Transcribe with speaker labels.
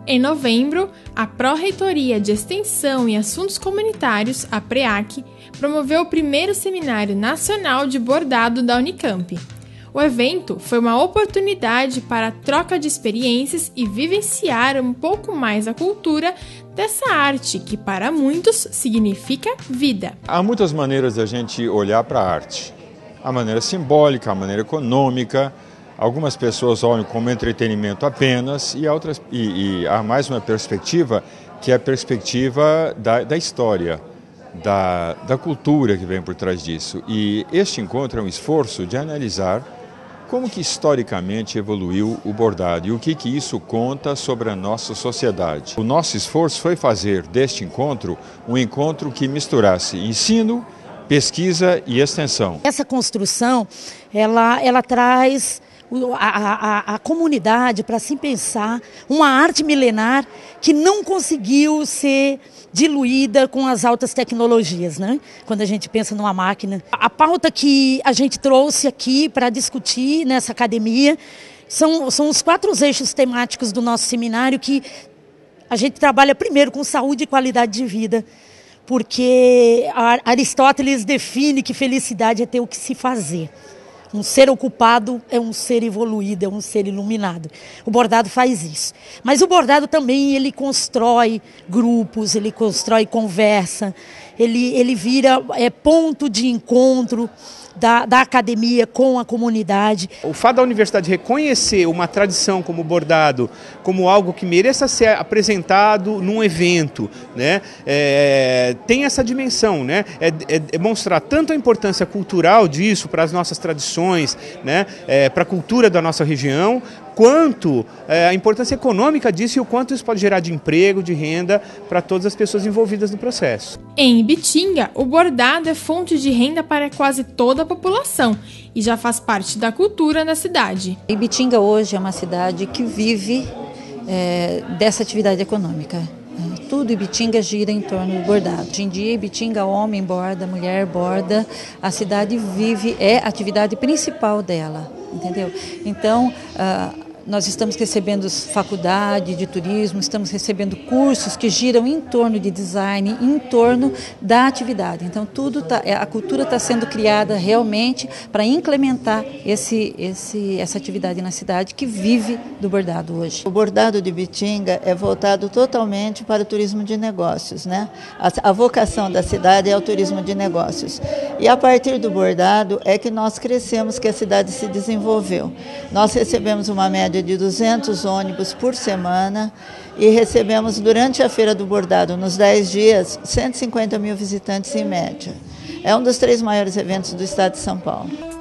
Speaker 1: Em novembro, a Pró-Reitoria de Extensão e Assuntos Comunitários, a PREAC, promoveu o primeiro Seminário Nacional de Bordado da Unicamp. O evento foi uma oportunidade para a troca de experiências e vivenciar um pouco mais a cultura dessa arte que, para muitos, significa vida.
Speaker 2: Há muitas maneiras da gente olhar para a arte. A maneira simbólica, a maneira econômica. Algumas pessoas olham como entretenimento apenas e há mais uma perspectiva, que é a perspectiva da história, da cultura que vem por trás disso. E este encontro é um esforço de analisar como que historicamente evoluiu o bordado e o que isso conta sobre a nossa sociedade. O nosso esforço foi fazer deste encontro um encontro que misturasse ensino, pesquisa e extensão.
Speaker 3: Essa construção, ela traz a comunidade para se pensar uma arte milenar que não conseguiu ser diluída com as altas tecnologias, né? Quando a gente pensa numa máquina. A pauta que a gente trouxe aqui para discutir nessa academia são os 4 eixos temáticos do nosso seminário, que a gente trabalha primeiro com saúde e qualidade de vida, porque Aristóteles define que felicidade é ter o que se fazer. Um ser ocupado é um ser evoluído, é um ser iluminado. O bordado faz isso. Mas o bordado também, ele constrói grupos, ele constrói conversa, ele vira ponto de encontro da academia com a comunidade.
Speaker 4: O fato da universidade reconhecer uma tradição como o bordado como algo que mereça ser apresentado num evento, né? Tem essa dimensão, né? É mostrar tanto a importância cultural disso para as nossas tradições, né? Para a cultura da nossa região, quanto a importância econômica disso e o quanto isso pode gerar de emprego, de renda para todas as pessoas envolvidas no processo.
Speaker 1: Em Ibitinga, o bordado é fonte de renda para quase toda a população e já faz parte da cultura da cidade.
Speaker 5: Ibitinga hoje é uma cidade que vive dessa atividade econômica. Tudo Ibitinga gira em torno do bordado. Hoje em dia, Ibitinga, homem borda, mulher borda, a cidade vive, é a atividade principal dela, entendeu? Então, nós estamos recebendo faculdade de turismo, estamos recebendo cursos que giram em torno de design, em torno da atividade. Então, a cultura está sendo criada realmente para implementar essa atividade na cidade que vive do bordado hoje.
Speaker 6: O bordado de Ibitinga é voltado totalmente para o turismo de negócios, né? A vocação da cidade é o turismo de negócios. E a partir do bordado é que nós crescemos, que a cidade se desenvolveu. Nós recebemos uma média de 200 ônibus por semana e recebemos durante a Feira do Bordado, nos 10 dias, 150 mil visitantes em média. É um dos 3 maiores eventos do estado de São Paulo.